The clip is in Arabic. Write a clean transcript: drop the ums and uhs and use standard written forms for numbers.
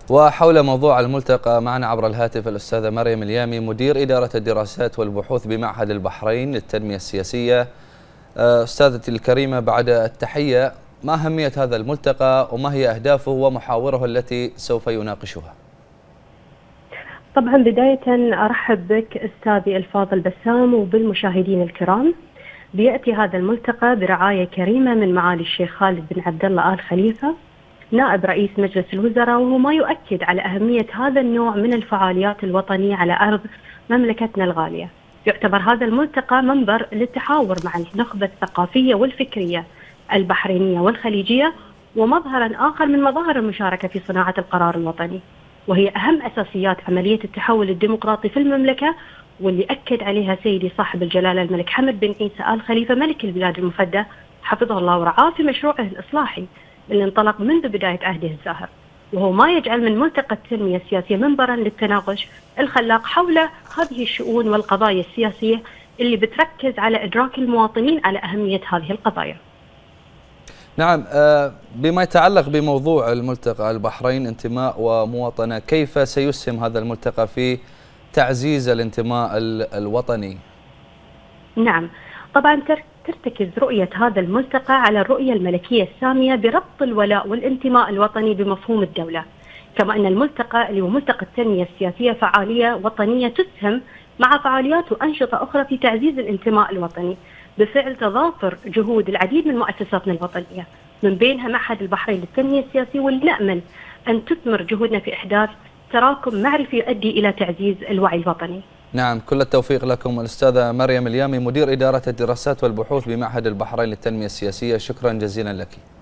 وحول موضوع الملتقى معنا عبر الهاتف الأستاذة مريم اليامي، مدير إدارة الدراسات والبحوث بمعهد البحرين للتنمية السياسية. أستاذتي الكريمة، بعد التحية، ما أهمية هذا الملتقى وما هي أهدافه ومحاوره التي سوف يناقشها؟ طبعا بداية أرحب بك أستاذي الفاضل بسام وبالمشاهدين الكرام. بيأتي هذا الملتقى برعاية كريمة من معالي الشيخ خالد بن عبد الله آل خليفة نائب رئيس مجلس الوزراء، وهو ما يؤكد على أهمية هذا النوع من الفعاليات الوطنية على أرض مملكتنا الغالية. يعتبر هذا الملتقى منبر للتحاور مع النخبة الثقافية والفكرية البحرينية والخليجية، ومظهرا آخر من مظاهر المشاركة في صناعة القرار الوطني، وهي أهم أساسيات عملية التحول الديمقراطي في المملكة، واللي أكد عليها سيدي صاحب الجلالة الملك حمد بن عيسى آل خليفة ملك البلاد المفدى حفظه الله ورعاه في مشروعه الإصلاحي اللي انطلق منذ بداية عهده الزاهر، وهو ما يجعل من ملتقى التنمية السياسية منبرا للتناقش الخلاق حول هذه الشؤون والقضايا السياسية اللي بتركز على إدراك المواطنين على أهمية هذه القضايا. نعم، بما يتعلق بموضوع الملتقى البحرين انتماء ومواطنة، كيف سيسهم هذا الملتقى في تعزيز الانتماء الوطني؟ نعم، طبعا ترتكز رؤية هذا الملتقى على الرؤية الملكية السامية بربط الولاء والانتماء الوطني بمفهوم الدولة، كما أن الملتقى اللي هو ملتقى التنمية السياسية فعالية وطنية تسهم مع فعاليات وأنشطة أخرى في تعزيز الانتماء الوطني بفعل تضافر جهود العديد من مؤسساتنا الوطنية، من بينها معهد البحرين للتنمية السياسية، واللي نأمل أن تثمر جهودنا في إحداث تراكم معرفي يؤدي إلى تعزيز الوعي الوطني. نعم، كل التوفيق لكم. الأستاذة مريم اليامي، مدير إدارة الدراسات والبحوث بمعهد البحرين للتنمية السياسية، شكرا جزيلا لك.